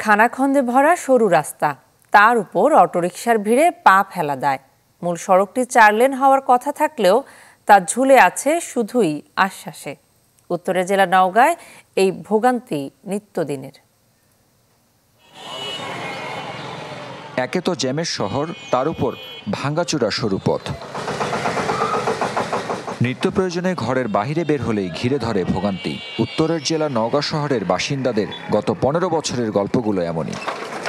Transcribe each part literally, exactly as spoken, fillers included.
খানাখন্দে ভরা সরু রাস্তা, তার উপর অটোরিকশার ভিড়ে পা ফেলা দায়। মূল সড়কটি চার লেন হওয়ার কথা থাকলেও তা ঝুলে আছে শুধুই আশ্বাসে। উত্তরের জেলা নওগাঁয় এই ভোগান্তি নিত্যদিনের। একে তো জ্যামের শহর, তার উপর ভাঙ্গাচুরা সরু পথ। নিত্য প্রয়োজনে ঘরের বাহিরে বের হলেই ঘিরে ধরে ভোগান্তি। উত্তরের জেলা নওগাঁ শহরের বাসিন্দাদের গত পনেরো বছরের গল্পগুলো এমনই।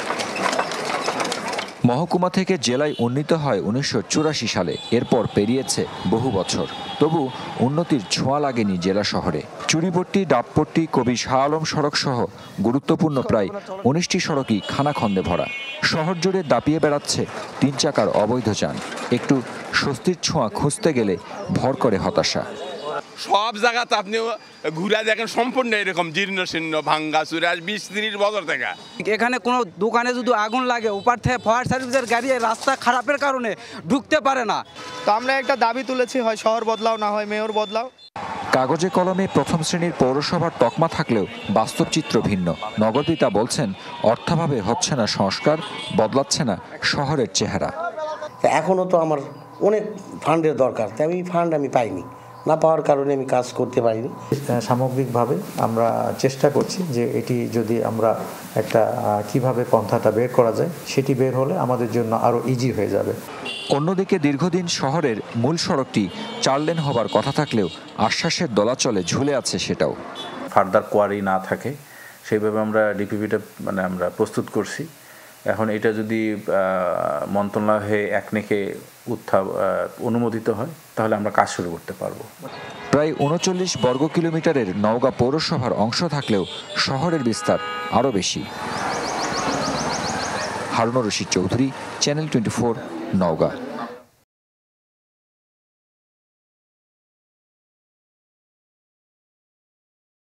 মহকুমা থেকে জেলায় উন্নীত হয় উনিশশো চুরাশি সালে, এরপর পেরিয়েছে বহু বছর, তবু উন্নতির ছোঁয়া লাগেনি জেলা শহরে। চুরিপট্টি, ডাবপট্টি, কবি শাহ আলম সড়ক সহ গুরুত্বপূর্ণ প্রায় উনিশটি সড়কই খানাখন্দে ভরা। শহর জুড়ে দাপিয়ে বেড়াচ্ছে তিন চাকার অবৈধ যান। একটু স্বস্তির ছোঁয়া খুঁজতে গেলে ভর করে হতাশা। সব জায়গাতে আপনি ঘুরে দেখেন সম্পূর্ণ এরকম জীর্ণ শীর্ণ ভাঙ্গা চুরা বিশ ত্রিশ বছর থেকে। এখানে কোনো দোকানে যদি আগুন লাগে, ওপার থেকে ফায়ার সার্ভিসের গাড়ি রাস্তা খারাপের কারণে ঢুকতে পারে না। তো আমরা একটা দাবি তুলেছি, হয় শহর বদলাও, না হয় মেয়র বদলাও। কাগজে কলমে প্রথম শ্রেণীর পৌরসভার তকমা থাকলেও বাস্তব চিত্র ভিন্ন। নগরপিতা বলছেন, অর্থাভাবে হচ্ছে না সংস্কার, বদলাচ্ছে না শহরের চেহারা। এখনও তো আমার অনেক ফান্ডের দরকার, তাই আমি ফান্ড আমি পাইনি, না পাওয়ার কারণে আমি কাজ করতে পারিনি। সামগ্রিকভাবে আমরা চেষ্টা করছি যে এটি যদি আমরা একটা কিভাবে পন্থাটা বের করা যায়, সেটি বের হলে আমাদের জন্য আরও ইজি হয়ে যাবে। অন্যদিকে দীর্ঘদিন শহরের মূল সড়কটি চার লেন হবার কথা থাকলেও আশ্বাসের দোলাচলে ঝুলে আছে সেটাও। ফার্দার কোয়ারি না থাকে সেইভাবে আমরা ডিপিপিটা মানে আমরা প্রস্তুত করছি। এখন এটা যদি মন্ত্রণালয় হয়ে একনেকে উত্থাপ অনুমোদিত হয় তাহলে আমরা কাজ শুরু করতে পারবো। প্রায় উনচল্লিশ বর্গ কিলোমিটারের নওগাঁ পৌরসভার অংশ থাকলেও শহরের বিস্তার আরও বেশি। Harunur Rashid Chowdhury, channel twenty four, Naogaon.